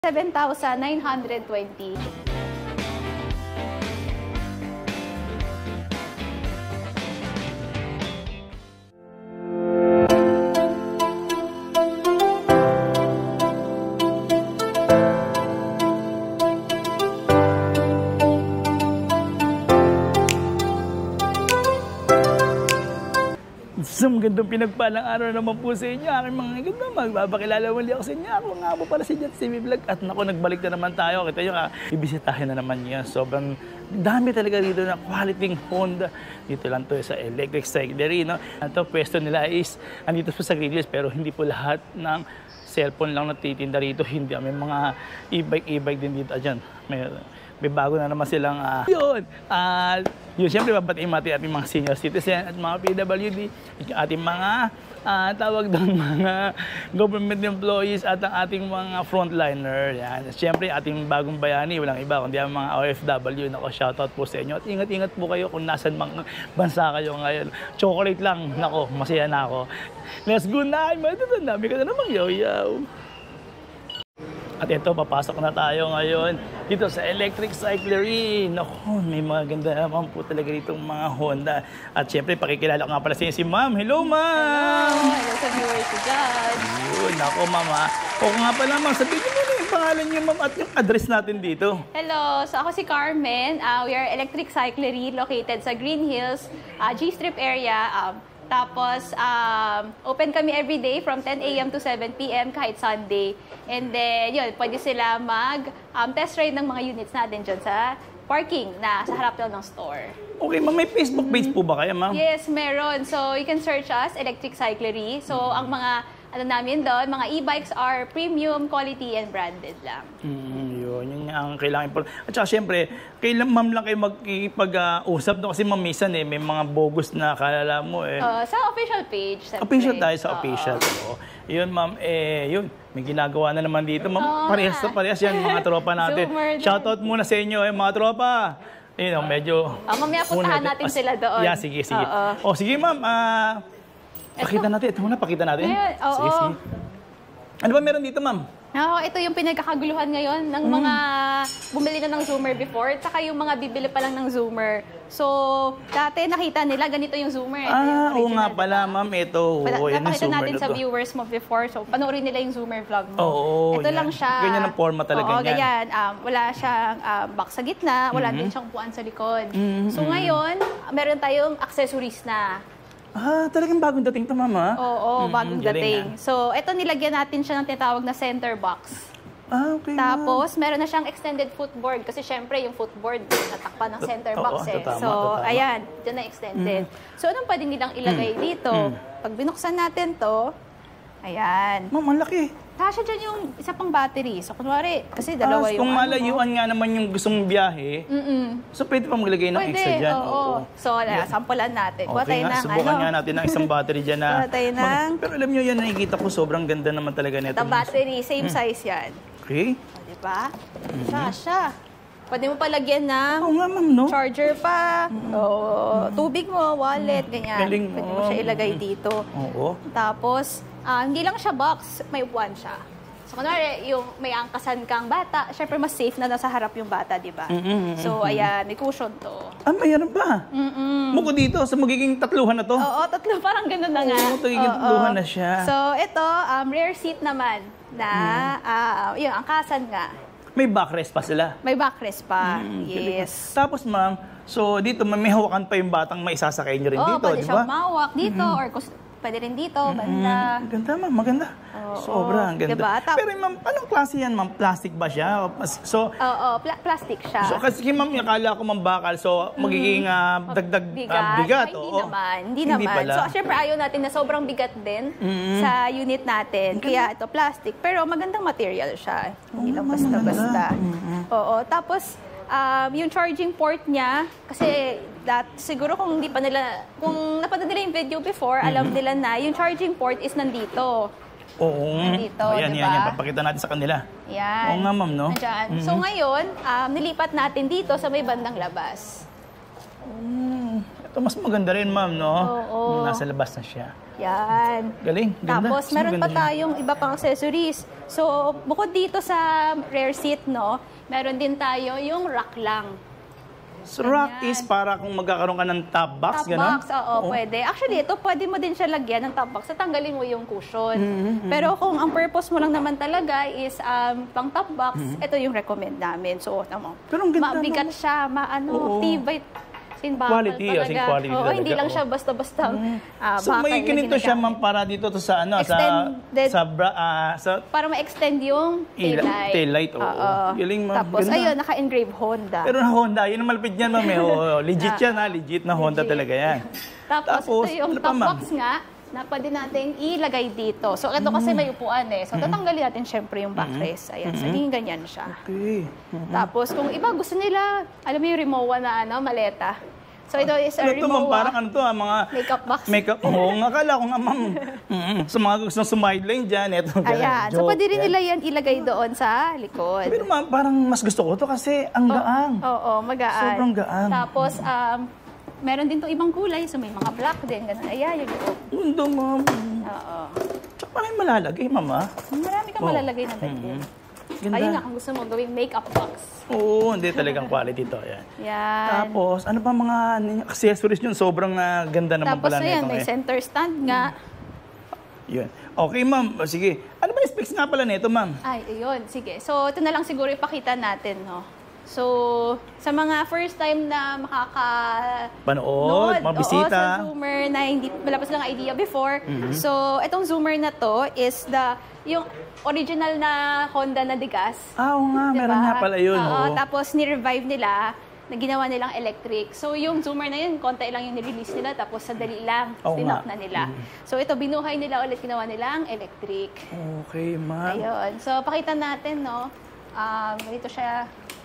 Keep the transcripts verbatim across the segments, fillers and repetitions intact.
seven thousand nine hundred twenty. So, magandang pinagpalang araw naman po sa inyo, aking mga ganda. Magbabakilala muli ako sa inyo. Ako nga po pala si Jet T V Vlog. At naku, nagbalik na naman tayo. Kita nyo, ibisitahin na naman niya. Sobrang dami talaga dito na quality Honda. Dito lang to sa Electric Cyclery, no? Ito, pwesto nila is, andito po sa Green Hills, pero hindi po lahat ng cellphone lang natitinda rito. Hindi, may mga e-bike, e-bike din dito. Diyan, may, may bago na naman silang, uh, yun, uh, yun, siyempre, babatiin natin ating mga senior citizen at mga P W D, ating mga, uh, tawag doon, mga government employees at ang ating mga frontliner. Yan. Siyempre, ating bagong bayani, walang iba, kundi ang mga O F W. Nako, shoutout po sa inyo. At ingat-ingat po kayo kung nasan mga bansa kayo ngayon. Chocolate lang, nako, masaya na ako. Let's go na! Ang dami ka na namang yaw-yaw. At ito, papasok na tayo ngayon dito sa Electric Cyclery. Naku, may mga ganda naman po talaga ditong mga Honda. At syempre, pakikilala ko nga pala sa inyo si Ma'am. Hello, Ma'am! Hello! Hello sa viewers ko dyan. Yun, naku, Ma'am. O nga pala, Ma'am, sabihin mo na yung pangalan niyo, Ma'am, at yung address natin dito. Hello! So ako si Carmen. Uh, we are Electric Cyclery located sa Green Hills, uh, G-Strip area. Um, Tapos, um, open kami every day from ten A M to seven P M kahit Sunday. And then, yun, pwede sila mag-test um, ride ng mga units natin dyan sa parking na sa harap lang ng store. Okay, Ma'am, may Facebook page po ba kayo, Ma'am? Yes, meron. So, you can search us, Electric Cyclery. So, mm-hmm. ang mga, ano namin doon, mga e-bikes are premium, quality, and branded lang. Mm, yun, yun ang kailangan po. At saka, syempre, kailan, Ma'am, lang kayo magkipag-usap uh, kasi, Ma'am, minsan eh, may mga bogus na kalala mo eh. Uh, sa official page, siyempre. Official tayo sa uh, official. Uh, yun, Ma'am, eh, yun, may ginagawa na naman dito. Ma'am, uh, parehas na parehas yan, mga tropa natin. Shoutout muna sa inyo, eh, mga tropa. You know, medyo... Uh, mamaya puntahan natin oh, sila doon. Yeah, sige, sige. Uh, uh. O, sige, Ma'am, ah... Uh, pakita natin. Ito muna, pakita natin. Ngayon, oo. Sige, sige. Ano ba meron dito, Ma'am? Oo, ito yung pinagkakaguluhan ngayon ng mm. mga bumili na ng Zoomer before, at saka yung mga bibili pa lang ng Zoomer. So, dati nakita nila, ganito yung Zoomer. Ah, oo nga pala, Ma'am. Ito, oo, yan yung Zoomer natin sa viewers mo before, so panoorin nila yung Zoomer vlog mo. Oo, ito yan. lang siya. Ganyan ang forma talaga oo, niyan. ganyan. Um, wala siyang um, box sa gitna, wala mm-hmm. din siyang upuan sa likod. Mm-hmm. So, ngayon, meron tayong accessories na. Ah, talagang bagong dating to, Mama. Oo, mm, bagong dating. Ah. So, ito nilagyan natin siya ng tinatawag na center box. Ah, okay. Tapos, meron na siyang extended footboard kasi syempre yung footboard natakpan ng center box eh. Tatama, so, tatama. ayan, dyan na extended. Mm. So, anong pwede nilang ilagay mm. dito? Mm. Pag binuksan natin to, ayan. Ma'am, ang laki. Kasya dyan yung isa pang battery. So, kunwari, kasi dalawa ah, yung kung ano, malayuan nga naman yung gustong biyahe, mm-mm. so pwede pa maglagay ng pwede, extra dyan. Oo. oo. So, yeah. sampulan natin. Kuha okay tayo nga, ng subukan ano. nga natin ng isang battery dyan na. Kuha tayo ng... Pero alam nyo yan, nakikita ko sobrang ganda naman talaga nito. Ito battery, same mm. size yan. Okay. O, diba? Mm-hmm. Kasya. Pwede mo palagyan ng oh, nga, ma'am, no? charger pa, mm-hmm. o tubig mo, wallet, ganyan. Galing mo. Pwede mo siya ilagay dito. Oo. Tapos, uh, hindi lang siya box, may upuan siya. So, kunwari, yung may angkasan kang bata, syempre mas safe na nasa harap yung bata, di ba? Mm-hmm. So, ayan, may cushion to. Ah, mayroon pa? Mm-mm. Buko dito, sa magiging tatluhan na to? Oo, tatlo, parang ganun na nga. Oo, magiging tatluhan na siya. So, ito, um, rear seat naman, na, mm. uh, yung angkasan nga. May backrest pa sila? May backrest pa, mm, yes. Tapos, ma'am, so dito, may hawakan pa yung batang may isasakay nyo rin oh, dito, di ba? Oo, pwede siyang mawak dito, mm-hmm. or pwede rin dito, banda. Mm, ganda, ma'am. Maganda. Oo, Sobra, ang ganda. Diba? Pero, ma'am, anong klase yan, ma'am? Plastic ba siya? So, Oo, pla- plastic siya. So, kasi, ma'am, akala ko, ma'am, bakal. So, magiging uh, dagdag bigat. Uh, bigat. Ay, hindi oo. naman. Hindi, hindi naman. Pala. So, syempre, ayaw natin na sobrang bigat din mm-hmm. sa unit natin. Okay. Kaya ito, plastic. Pero magandang material siya. Hindi oh, lang basta-basta. Mm-hmm. Oo. Tapos, um, yung charging port niya, kasi that, siguro kung hindi pa nila, kung napanood nila yung video before, mm-hmm. alam nila na yung charging port is nandito. Oo. Nandito, ayan, diba? yan, yan. Papakita natin sa kanila. Yan. Oo nga, ma'am, no? Mm-hmm. So ngayon, um, nilipat natin dito sa may bandang labas. Mm. Ito mas maganda rin, ma'am, no? Oo. Nasa labas na siya. Yan. Galing, ganda. Tapos, Mas meron pa maganda siya. tayong iba pang accessories. So, bukod dito sa rear seat, no, meron din tayo yung rack lang. So, rack Ganyan. is para kung magkakaroon ka ng top box, Top gano'n? box, oo, pwede. Actually, ito, pwede mo din siya lagyan ng top box. Tatanggalin mo yung cushion. Mm-hmm, Pero kung ang purpose mo lang naman talaga is um, pang top box, Mm-hmm. ito yung recommend namin. So, tamo. Pero ang ganda, Mabigat ma'am. siya, maano, Oo. tibay. Sin bakal Quality, talaga. as in quality Oo, talaga, hindi lang oo. siya basta-basta ah, So, bakal may na ganito siya, ginagamit. ma'am, para dito to sa, ano, Extended. sa, sa, bra, ah, sa, Para ma-extend yung Ila- taillight. taillight, oo. Galing, ma'am. Tapos, Ganda. ayun, naka-engrave Honda. pero na Honda, yun ang malapit niyan, ma'am. eh. Oo, legit yan, ha? Legit na Honda Legit. talaga yan. Tapos, Tapos, ito yung ano pa, top ma'am? box nga, na pwede natin ilagay dito. So, ito kasi may upuan eh. So, tatanggalin natin syempre yung backrest. Ayan, so, hindi ganyan siya. Okay. Tapos, kung iba gusto nila, alam mo yung Rimowa na ano, maleta. So, ito is a Ano to, ma'am? Rimowa Parang ano to, ha? Mga... makeup box. Makeup. Oo, nga kala ko nga, ma'am. Mm-mm. Sa mga gustong sumideline dyan, eto. ganun, Ayan. So, joke, pwede rin yan. nila yan ilagay doon sa likod. Pero ma'am, parang mas gusto ko to kasi ang gaang. Oo, magaan. Sobrang gaan. Tapos, um, meron din itong ibang kulay. So, may mga black din. Ganun. Ayan, yung loob. Mundo, ma'am. Oo. Tsaka parang malalagay, ma'am, ha? Marami kang Oh. malalagay na din. Ganda. Ayun nga, kung gusto mo gawing makeup box. Oo, hindi talagang quality to. Yan. Yan. Tapos, ano ba mga ano yung accessories yun? Sobrang ah, ganda naman Tapos pala ayan, nito. may eh. center stand nga. Yun. Okay, ma'am. O, sige. Ano ba yung specs nga pala nito, ma'am? Ay, ayun. Sige. So, ito na lang siguro ipakita natin, no? So, sa mga first time na makaka... Panood, mga bisita. Oo, sa Zoomer na hindi wala pa silang idea before. So, itong Zoomer na to is the yung original na Honda na Degas. Ah, oo nga. Meron Diba? nga pala yun. Oo, oo. tapos ni-revive nila na ginawa nilang electric. So, yung Zoomer na yun, konti lang yung nirelease nila, tapos sadali lang, Oo stinop nga. na nila. So, ito, binuhay nila ulit, ginawa nilang electric. Okay, ma'am. Ayun. So, pakita natin, no? Um, dito siya.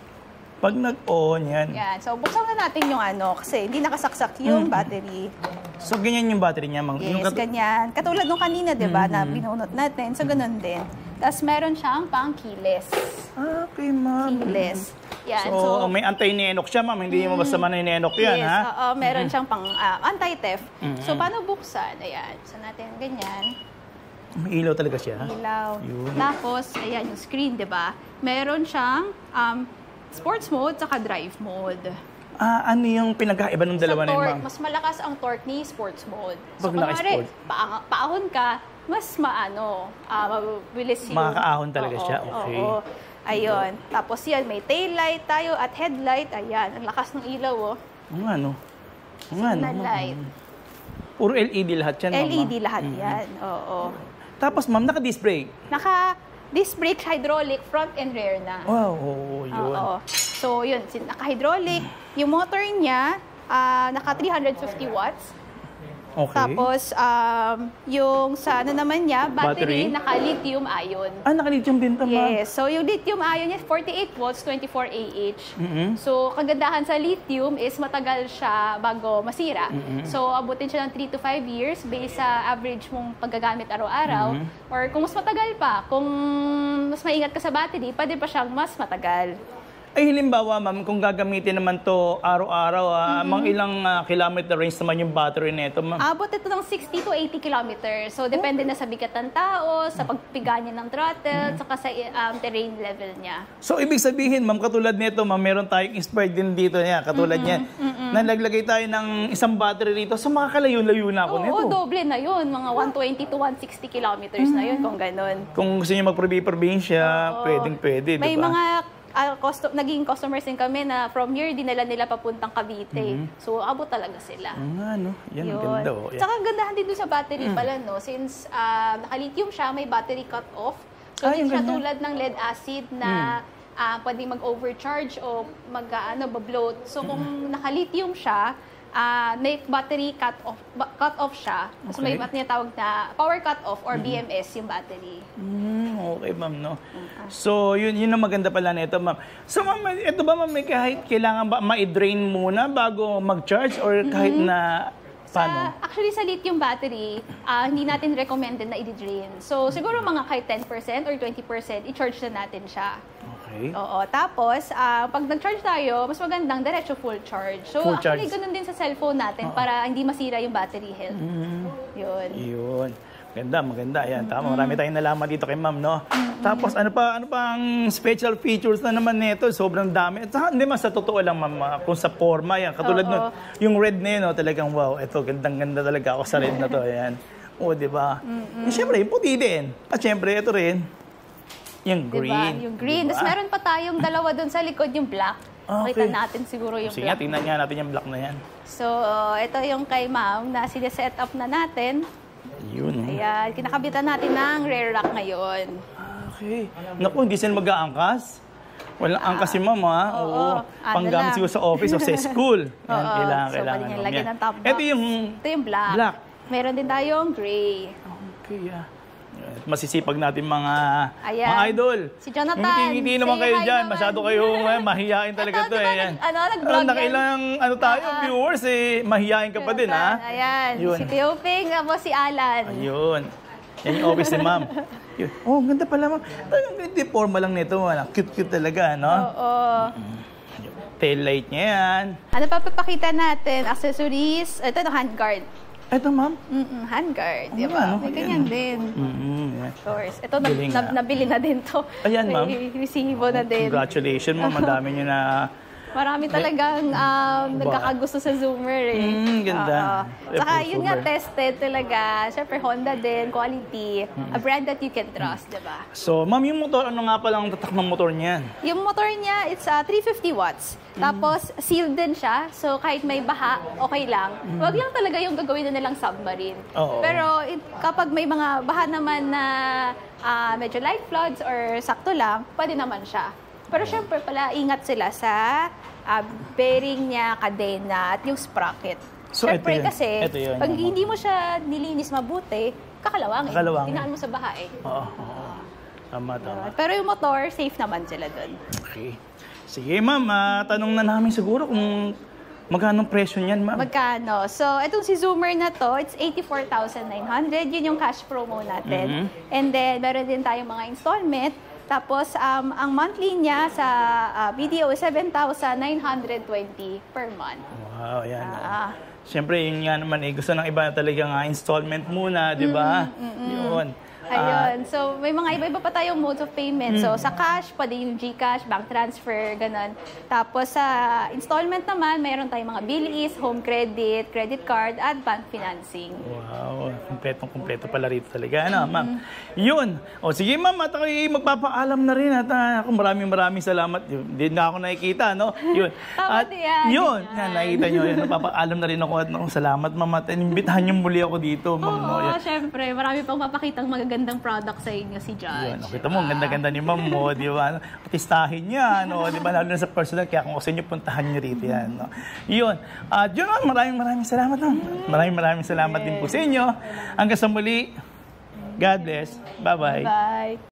Pag nag-on, yan. Yan. So, buksan na natin yung ano, kasi hindi nakasaksak yung battery. So, ganyan yung battery niya, ma'am. Yung Yes, kat- ganyan. Katulad nung kanina, di ba, na binunot natin. So, ganun din. Tapos, meron siyang pang keyless. Ah, okay, ma'am. Keyless. Yan. So, may anti-nenok siya, ma'am. Hindi mo basta man nenok yan, yes, ha? oo, meron siyang pang ah, anti-theft. So, paano buksan? Ayan. So, natin ganyan. May ilaw talaga siya. Ilaw. Yun. Tapos, ayan yung screen, di ba? Meron siyang um, sports mode saka drive mode. Ah, ano yung pinagkaiba ng dalawa Sa na yun, torque, ma'am? mas malakas ang torque ni sports mode. So, Pag naka-sport. kunwari, pa- paahon ka, mas maano, ah, mabilis yung... Makakaahon talaga Oo, siya, okay. Oo. Ayun. Tapos yan, may tail light tayo at headlight. Ayan, ang lakas ng ilaw, oh. Ang ano? Ang ano? Signal light. Puro L E D lahat yan, ma'am. L E D ah. lahat yan. Oo. Tapos, ma'am, naka-disc brake. Naka disc brake hydraulic front and rear na. Wow, oo, yun. Oo. So, yun, sin- naka-hydraulic. Yung motor niya, ah, naka three hundred fifty watts. Okay. Tapos, um, yung sa ano naman niya, Battery? battery, naka-lithium ion. Ah, naka-lithium din to, ma'am. Yes. So, yung lithium ion niya, forty-eight volts, twenty-four A H. Mhm. So, kagandahan sa lithium is matagal siya bago masira. So, abutin siya ng three to five years based sa average mong paggagamit araw-araw. Or kung mas matagal pa, kung mas maingat ka sa battery, pwede pa siyang mas matagal. Ay, halimbawa, ma'am, kung gagamitin naman to araw-araw, ah, mga ilang ah, kilometer range naman yung battery nito, ma'am? Abot ito ng sixty to eighty kilometers. So, depende na sa bigat ng tao, sa pagpiga niya ng throttle, saka sa um, terrain level niya. So, ibig sabihin, ma'am, katulad nito, ma'am, meron tayong inspired din dito niya, katulad niyan. Nalaglagay tayo ng isang battery rito, so makakalayo-layo na ako Oo, nito. doble na yun. Mga one twenty to one sixty kilometers na yun kung ganun. Kung gusto niyo magprobi-probinsya, Oo. pwedeng-pwede, May di ba? mga ah, custom, naging customers din kami na from here, dinala nila papuntang Cavite. So, abot talaga sila. Ang ano, yan, ang Yun. ganda, oh. Yan. Tsaka ang gandahan din doon sa battery pala, no? Since ah, naka-lithium siya, may battery cut-off. So, Ah, hindi yung siya ganyan. tulad ng lead acid na ah, pwedeng mag-overcharge o mag, ah, ano, ba-bloat. So, kung naka-lithium siya, ah, may battery cut-off ba- cut-off siya. So, may Okay. tinatawag na power cut-off or B M S yung battery. Mm, okay, ma'am, no? So, yun, yun ang maganda pala nito, ma'am. So, ma'am, ito ba, ma'am, may kahit kailangan ba ma-drain muna bago mag-charge or kahit na Paano? Sa, actually, sa lithium battery, ah, hindi natin recommended na i-drain. So, siguro mga kahit ten percent or twenty percent, i-charge na natin siya. Okay. Oo. Tapos, ah, pag nag-charge tayo, mas magandang diretso full charge. So, Full actually, charge. ganun din sa cellphone natin para hindi masira yung battery health. Yun. Yun. Ganda, maganda. Ayan, tama. Marami tayong nalaman dito kay ma'am, no? Tapos, ano pa, ano pa ang special features na naman nito? Sobrang dami. At saka, hindi man, sa totoo lang, ma'am, ah, kung sa forma, yan. Katulad Oo. nun, yung red na yun, no, talagang, wow, ito, gandang-ganda talaga ako sa red na to. Ayan. O, di ba? Mm Siyempre, yung puti din. At siyempre, ito rin, yung Diba? green. Yung green. Diba? Tapos meron pa tayong dalawa dun sa likod, yung black. Okay. Makita natin siguro yung Sige nga, black. tingnan nga natin yung black na yan. So, ito yung kay ma'am na sineset up na natin. Yun. Ayan, kinakabitan natin ng rear rack ngayon. Okay. Naku, hindi sila mag-aangkas. Walang angkas si ma'am, ha? oo. Oo. Ano Panggamit lang. siguro sa office o sa school. Yan, Oo. kailangan, So, kailangan. pwede niya ma'am, lagyan yan. ng top box. Ito yung Ito yung black. black. Meron din tayong gray. Okay, ah. Yan. Masisipag natin mga, Ayan. mga idol. Si Jonathan, Hindi, hindi naman say kayo hi dyan. naman. Masyado kayo eh, mahihain talaga Ito, to. diba, Eh. Yan. nag- ano, nag-vlog yan. nakailang ano tayo, Ah, ah. viewers eh. Mahihain ka pa din, ha? Ayan, Yun. si Teoping, tapos si Alan. Ayun. Yan yung office ni ma'am. Yun. Oh, ang ganda pala, ma'am. Talagang hindi forma lang nito. Wala. Cute-cute talaga, no? Oo. Tail light niya yan. Ano pa papakita natin? Accessories. Ito, ito handguard. Ito, ma'am. Mm-mm, handguard. Ano Di ba, ba? ano? May Ayan. ganyan din. Mm-hmm. Of course. Ito, na, Galing, na, ah. nabili na din to. Ayan, ma'am. May resibo na din. Congratulations, ma'am. Ang dami niyo na... Marami talagang um, nagkakagusto sa Zoomer eh. Mm, ganda. Oo. Saka Apple yun nga, Zoomer. tested talaga. Siyempre, Honda din, quality. A brand that you can trust, di ba? So, ma'am, yung motor, ano nga palang tatak ng motor niyan? Yung motor niya, it's uh, three fifty watts. Tapos, sealed din siya. So, kahit may baha, okay lang. Wag lang talaga yung gagawin na nilang submarine. Oo. Pero, it, kapag may mga baha naman na ah, medyo light floods or sakto lang, pwede naman siya. Pero syempre pala, ingat sila sa ah, bearing niya, kadena, at yung sprocket. So, Syempre ito yun. kasi, Ito yun, pag yung- hindi mo siya nilinis mabuti, kakalawangin. Kakalawangin. Tinaan mo sa baha eh. Oo. oo. Tama, tama. Pero yung motor, safe naman sila dun. Okay. Sige, ma'am. ah, tanong na namin siguro kung magkano ang presyo niyan, ma'am. Magkano? So, itong si Zoomer na to, it's eighty-four thousand nine hundred. Yun yung cash promo natin. Mhm. And then, meron din tayong mga installment. Tapos, um, ang monthly niya sa uh, B D O is seven thousand nine hundred twenty per month. Wow, yan. Ah. Siyempre, yun nga naman eh. Gusto ng iba talaga nga installment muna, di ba? Yun. Ah, Ayun. So, may mga iba-iba pa tayong modes of payment. So, sa cash, pwede yung GCash, bank transfer, ganun. Tapos, sa installment naman, mayroon tayong mga bilis, home credit, credit card, at bank financing. Wow, kumpletong-kumpleto pala rito talaga. Ano, ma'am? Yun. O sige, ma'am, at ako'y magpapaalam na rin. At ah, ako maraming maraming salamat. Hindi na ako nakikita, no? Yun. Tama At yan. yun, Yan. yan, nakikita nyo. Yun, napapaalam na rin ako. At no, salamat, ma'am. At inimbitahan niyo muli ako dito, ma'am. no? Oo, Yan. syempre. Marami pang mapakitang magagandang product sa inyo si Judge. Yun, nakita mo, ang ganda-ganda ni ma'am mo, di ba? Patistahin niya, no? Di ba? Lalo na sa personal, kaya kung gusto niyo, puntahan niyo rito yan, no? Yun. At yun, ma'am, maraming maraming salamat, ma'am. Maraming maraming salamat din po sa inyo. Hanggang sa muli, God bless. Bye-bye. Bye.